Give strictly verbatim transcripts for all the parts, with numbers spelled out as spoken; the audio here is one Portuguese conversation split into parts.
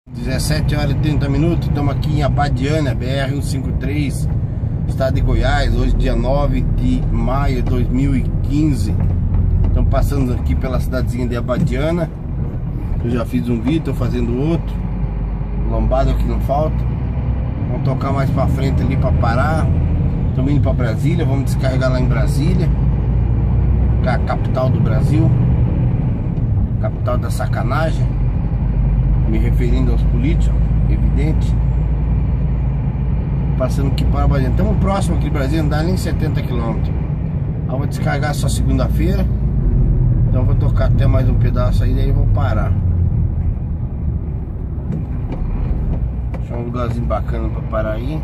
dezessete horas e trinta minutos, estamos aqui em Abadiânia, B R cento e cinquenta e três, estado de Goiás. Hoje dia nove de maio de dois mil e quinze. Estamos passando aqui pela cidadezinha de Abadiânia. Eu já fiz um vídeo, estou fazendo outro. Lombada que não falta. Vamos tocar mais pra frente ali para parar. Estamos indo para Brasília, vamos descarregar lá em Brasília, que é a capital do Brasil, capital da sacanagem, me referindo aos políticos, evidente. Passando aqui para Brasília. Estamos próximo aqui de Brasília, não dá nem setenta quilômetros. Eu vou descarregar só segunda-feira. Então vou tocar até mais um pedaço aí, daí eu vou parar. Achar um lugarzinho bacana para parar aí.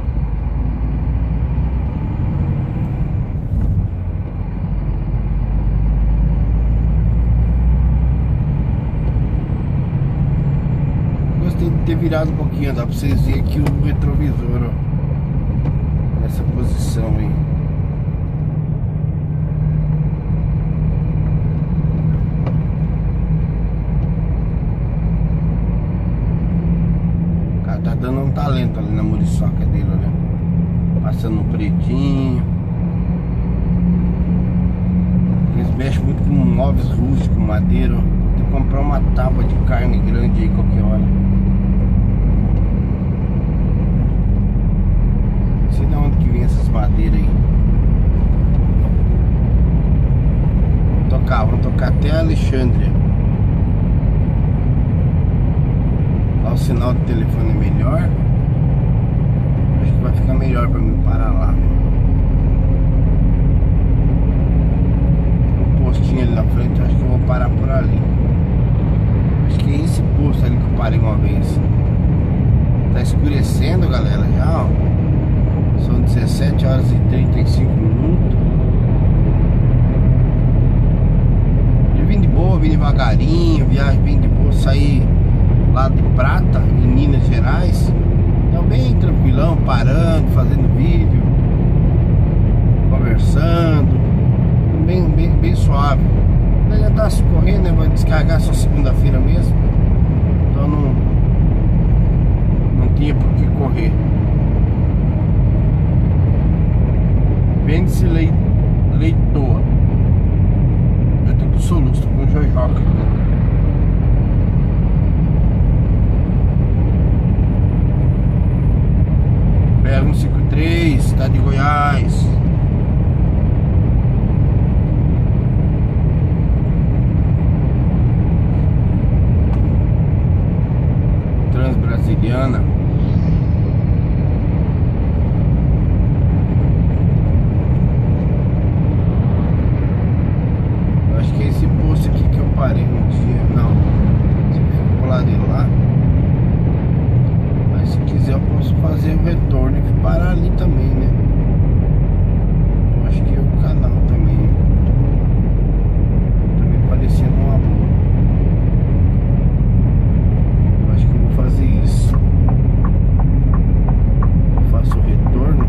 Gostei de ter virado um pouquinho, dá pra vocês verem aqui o retrovisor, ó, nessa posição aí. O cara tá dando um talento ali na muriçoca dele, né? Passando um pretinho. Eles mexem muito com móveis rústicos, madeira, ó. Tem que comprar uma tábua de carne grande aí qualquer hora. Não sei de onde que vem essas madeiras aí. Vamos tocar, vamos tocar até Alexandria. Lá o sinal do telefone é melhor. Acho que vai ficar melhor pra mim parar lá. Tem um postinho ali na frente, acho que eu vou parar por ali. Acho que é esse posto ali que eu parei uma vez. Tá escurecendo, galera, já, ó. São dezessete horas e trinta e cinco minutos. Eu vim de boa, vim devagarinho, viagem bem de boa, saí lá de Prata, em Minas Gerais. Então bem tranquilão, parando, fazendo vídeo, conversando, bem, bem, bem suave. Não já tá correndo, né? Vai descarregar só segunda-feira mesmo. Então não, não tinha por que correr. Vende-se lei, leitoa. Eu tô com soluço, tô com jojoca. B R cento e cinquenta e três, estado de Goiás. Transbrasiliana. Acho que é esse posto aqui que eu parei um dia. Não, se eu for pro lado de lá. Mas se quiser eu posso fazer o retorno e parar ali também, né? Eu acho que é o canal também. Também parecendo uma boa. Eu acho que eu vou fazer isso. Eu faço o retorno.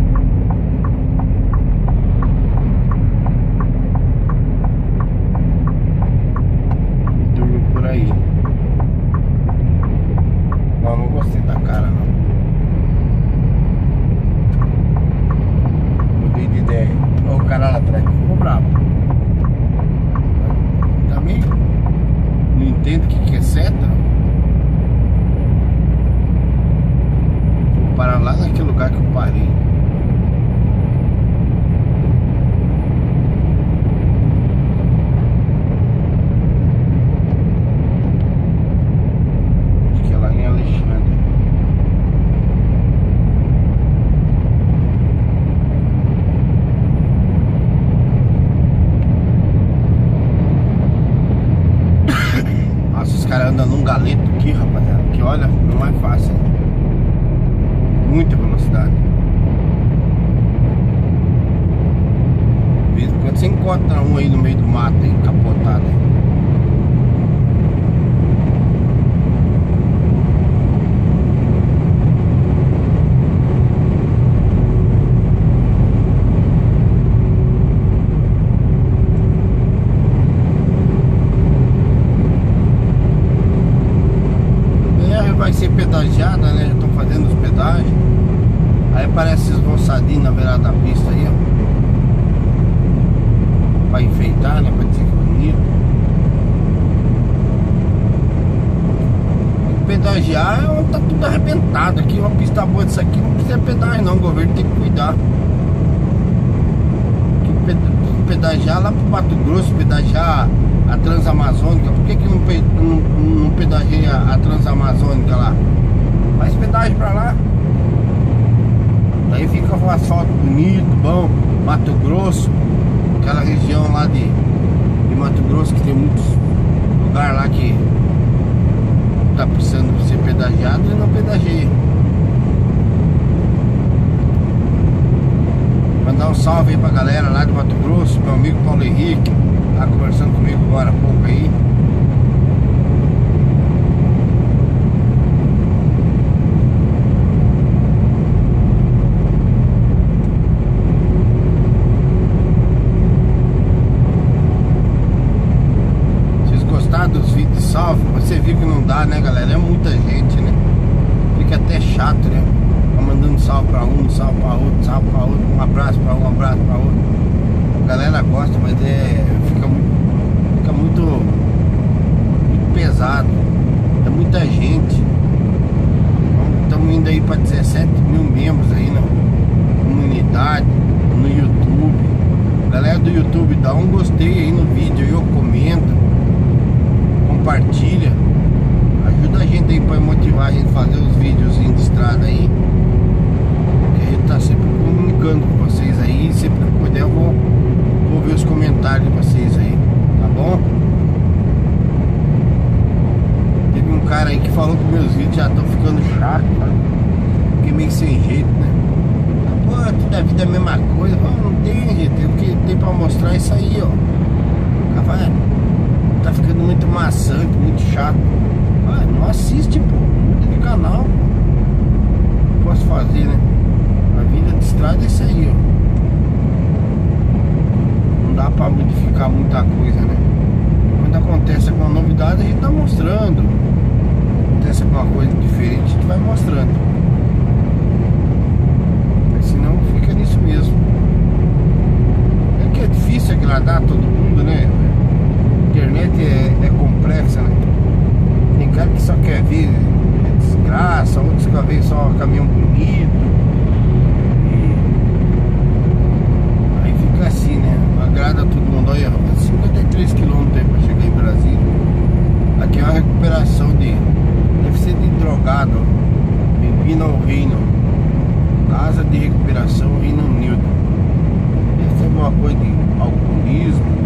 E durmo por aí. Não, não gostei da cara, não. Mudei de ideia. Olha o cara lá atrás, ficou bravo. Também não entendo o que, que é seta. Vou parar lá naquele lugar que eu parei. Acho que é lá em Alexandre. Nossa, os caras andam num galeto aqui, rapaziada. Que olha, não é fácil. Muita velocidade. De vez em quando você encontra um aí no meio do mato aí, capotado aí. vai ser pedagiada, né? Já estão fazendo os pedágios. Aí aparece esses roçadinhos na beirada da pista aí, ó, pra enfeitar, né? Pra dizer que é bonito. Pedagiar, tá tudo arrebentado aqui. Uma pista boa disso aqui não precisa pedagiar não. O governo tem que cuidar. Que pedagiar lá pro Mato Grosso, pedagiar a Transamazônica. Por que que não, não, não pedagia a Transamazônica lá? Faz pedágio pra lá. Daí fica o asfalto bonito, bom. Mato Grosso, aquela região lá de, de Mato Grosso, que tem muitos lugares lá que tá precisando ser pedagiado e não pedageia. Mandar um salve aí pra galera lá de Mato Grosso, meu amigo Paulo Henrique, tá conversando comigo agora há pouco aí. Dos vídeos de salve, você viu que não dá, né, galera? É muita gente, né? Fica até chato, né? Tá mandando salve pra um, salve pra outro, salve pra outro, um abraço pra um, um abraço pra outro. A galera gosta, mas é. Fica muito. Fica muito. Muito pesado. É muita gente. Estamos indo aí pra dezessete mil membros aí na comunidade, no YouTube. Galera do YouTube, dá um gostei aí no vídeo, eu comento. Compartilha, ajuda a gente aí para motivar a gente a fazer os vídeos de estrada aí, que a gente tá sempre comunicando com vocês aí. Sempre que puder eu vou, vou ver os comentários de vocês aí, tá bom? Teve um cara aí que falou que meus vídeos já estão ficando chatos, né? Fiquei meio sem jeito, né? Pô, toda a vida é a mesma coisa. Pô, não tem jeito, o que tem para mostrar é isso aí, ó. Vai, tá ficando muito maçante, muito chato. Ah, não assiste, pô. Muda de canal, pô. Não posso fazer, né? A vida de estrada é isso aí, ó. Não dá pra modificar muita coisa, né? Quando acontece alguma novidade, a gente tá mostrando. Acontece alguma coisa diferente, a gente vai mostrando. Mas senão fica nisso mesmo. É que é difícil agradar todo mundo, né? A internet é, é complexa, né? Tem cara que só quer ver desgraça, outros que quer ver só caminhão bonito. E aí fica assim, né? Agrada todo mundo. Olha, cinquenta e três quilômetros para chegar em Brasília. Aqui é uma recuperação de... Deve ser de drogado. Bem-vindo ao reino. Casa de recuperação Reino Unido. Deve ser alguma coisa de alcoolismo,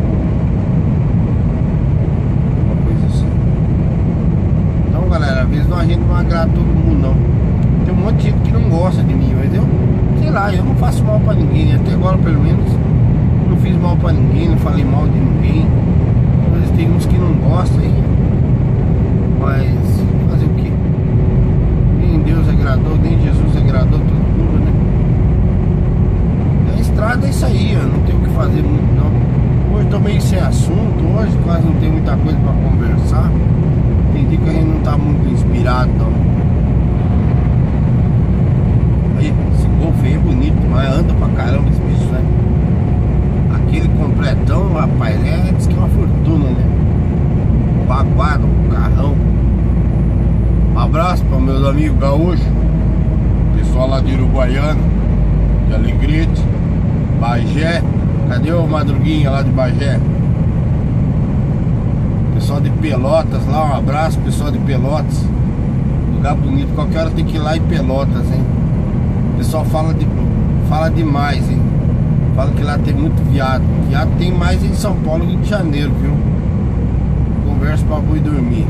galera. Às vezes a gente não agrada todo mundo, não. Tem um monte de gente que não gosta de mim, mas eu, sei lá, eu não faço mal pra ninguém. Até agora, pelo menos, não fiz mal pra ninguém, não falei mal de ninguém. Às vezes tem uns que não gostam aí, mas fazer o quê? Nem Deus agradou, nem Jesus agradou todo mundo, né? A estrada é isso aí, ó, não tem o que fazer muito, não. Hoje tô meio sem assunto, hoje quase não tem muita coisa pra conversar. Tem dia que a gente não tá muito inspirado, não. Aí, esse Golf aí é bonito, mas anda pra caramba esse bicho, né? Aquele completão, rapaz, é, diz que é uma fortuna, né? Baguado, um carrão. Um abraço para meus amigos gaúchos, pessoal lá de Uruguaiana, de Alegrete, Bagé. Cadê o Madruguinha lá de Bagé? Pessoal de Pelotas lá, um abraço, pessoal de Pelotas. Lugar bonito, qualquer hora tem que ir lá em Pelotas, hein? O pessoal fala, de, fala demais, hein? Fala que lá tem muito viado. Viado tem mais em São Paulo e Rio de Janeiro, viu? Conversa pra boi dormir.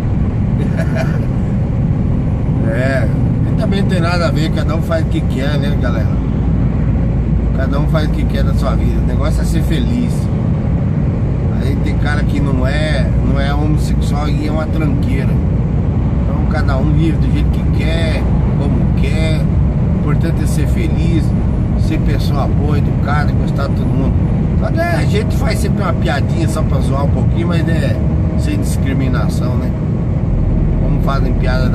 É, e também não tem nada a ver, cada um faz o que quer, né, galera? Cada um faz o que quer da sua vida. O negócio é ser feliz. Aí tem cara que não é, não é homossexual e é uma tranqueira. Então cada um vive do jeito que quer, como quer. O importante é ser feliz, ser pessoa boa, educada, gostar de todo mundo. Só que a gente faz sempre uma piadinha só pra zoar um pouquinho, mas é sem discriminação, né? Como fazem piada